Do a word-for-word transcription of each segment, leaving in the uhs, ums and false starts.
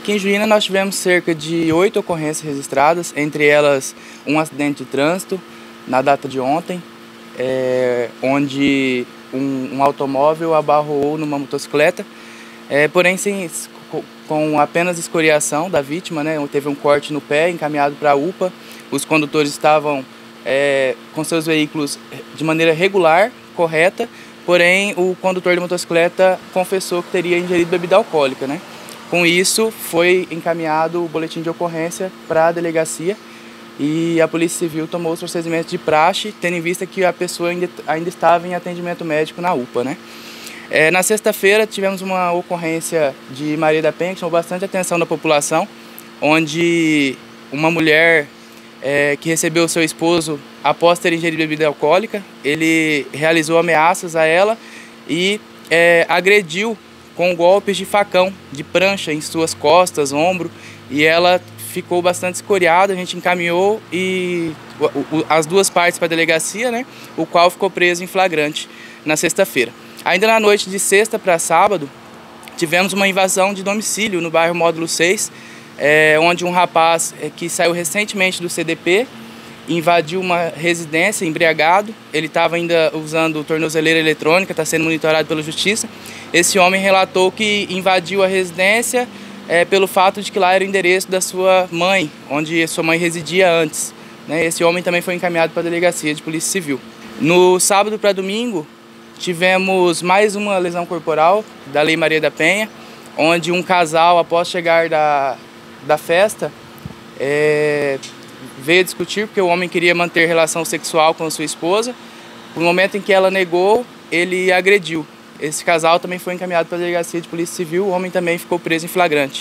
Aqui em Juína nós tivemos cerca de oito ocorrências registradas, entre elas um acidente de trânsito na data de ontem, é, onde um, um automóvel abarroou numa motocicleta, é, porém sem, com apenas escoriação da vítima, né, teve um corte no pé, encaminhado para a U P A. Os condutores estavam é, com seus veículos de maneira regular, correta, porém o condutor de motocicleta confessou que teria ingerido bebida alcoólica, né? Com isso, foi encaminhado o boletim de ocorrência para a delegacia e a Polícia Civil tomou os procedimentos de praxe, tendo em vista que a pessoa ainda, ainda estava em atendimento médico na U P A, né? É, na sexta-feira, tivemos uma ocorrência de Maria da Penha, que chamou bastante atenção da população, onde uma mulher é, que recebeu seu esposo após ter ingerido bebida alcoólica, ele realizou ameaças a ela e é, agrediu com golpes de facão, de prancha em suas costas, ombro, e ela ficou bastante escoriada. A gente encaminhou e o, o, as duas partes para a delegacia, né, o qual ficou preso em flagrante na sexta-feira. Ainda na noite de sexta para sábado, tivemos uma invasão de domicílio no bairro Módulo seis, é, onde um rapaz é, que saiu recentemente do C D P, invadiu uma residência embriagado. Ele estava ainda usando tornozeleira eletrônica, está sendo monitorado pela Justiça. Esse homem relatou que invadiu a residência é, pelo fato de que lá era o endereço da sua mãe, onde sua mãe residia antes, né? Esse homem também foi encaminhado para a Delegacia de Polícia Civil. No sábado para domingo, tivemos mais uma lesão corporal da Lei Maria da Penha, onde um casal, após chegar da, da festa, é, veio discutir porque o homem queria manter relação sexual com a sua esposa. No momento em que ela negou, ele agrediu. Esse casal também foi encaminhado para a Delegacia de Polícia Civil, o homem também ficou preso em flagrante.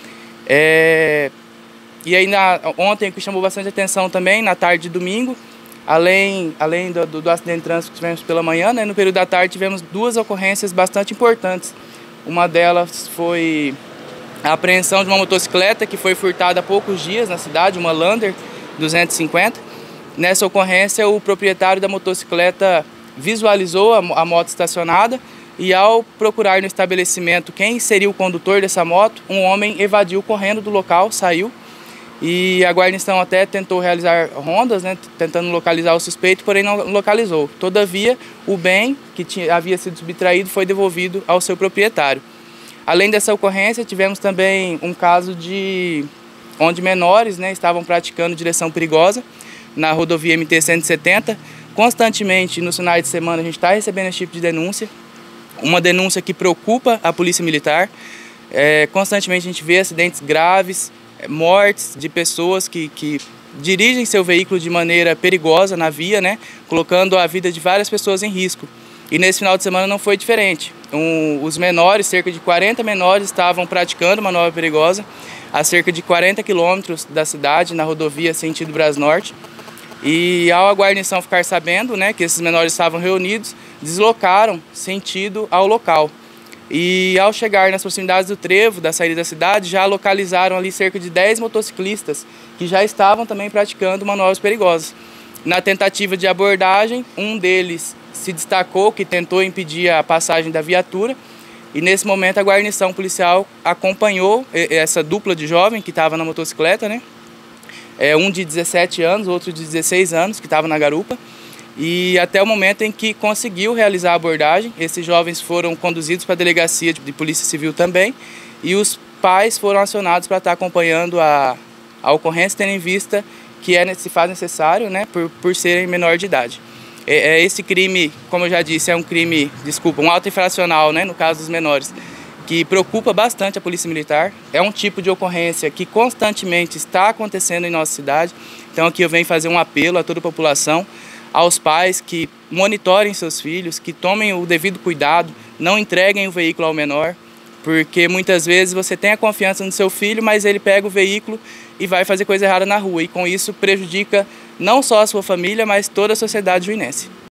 É... E aí, na... ontem, o que chamou bastante atenção também, na tarde de domingo, além, além do, do, do acidente de trânsito que tivemos pela manhã, né, no período da tarde tivemos duas ocorrências bastante importantes. Uma delas foi a apreensão de uma motocicleta que foi furtada há poucos dias na cidade, uma Lander duzentos e cinquenta. Nessa ocorrência, o proprietário da motocicleta visualizou a, a moto estacionada e, ao procurar no estabelecimento quem seria o condutor dessa moto, um homem evadiu correndo do local, saiu, e a guarnição até tentou realizar rondas, né, tentando localizar o suspeito, porém não localizou. Todavia, o bem que tinha, havia sido subtraído foi devolvido ao seu proprietário. Além dessa ocorrência, tivemos também um caso de onde menores, né, estavam praticando direção perigosa na rodovia M T cento e setenta. Constantemente, nos finais de semana, a gente está recebendo esse tipo de denúncia, uma denúncia que preocupa a Polícia Militar. É, constantemente a gente vê acidentes graves, mortes de pessoas que, que dirigem seu veículo de maneira perigosa na via, né, colocando a vida de várias pessoas em risco. E nesse final de semana não foi diferente. Um, os menores, cerca de quarenta menores, estavam praticando manobra perigosa a cerca de quarenta quilômetros da cidade, na rodovia sentido Brasnorte. E ao a guarnição ficar sabendo, né, que esses menores estavam reunidos, deslocaram sentido ao local. E ao chegar nas proximidades do trevo, da saída da cidade, já localizaram ali cerca de dez motociclistas que já estavam também praticando manobras perigosas. Na tentativa de abordagem, um deles se destacou, que tentou impedir a passagem da viatura, e nesse momento a guarnição policial acompanhou essa dupla de jovem que estava na motocicleta, né? É, um de dezessete anos, outro de dezesseis anos, que estava na garupa, e até o momento em que conseguiu realizar a abordagem, esses jovens foram conduzidos para a Delegacia de Polícia Civil também, e os pais foram acionados para estar acompanhando a, a ocorrência, tendo em vista que é, se faz necessário, né, por, por serem menor de idade. É, é, esse crime, como eu já disse, é um crime, desculpa, um auto infracional, né, no caso dos menores, que preocupa bastante a Polícia Militar. É um tipo de ocorrência que constantemente está acontecendo em nossa cidade. Então aqui eu venho fazer um apelo a toda a população, aos pais que monitorem seus filhos, que tomem o devido cuidado, não entreguem o veículo ao menor, porque muitas vezes você tem a confiança no seu filho, mas ele pega o veículo e vai fazer coisa errada na rua, e com isso prejudica não só a sua família, mas toda a sociedade juinense.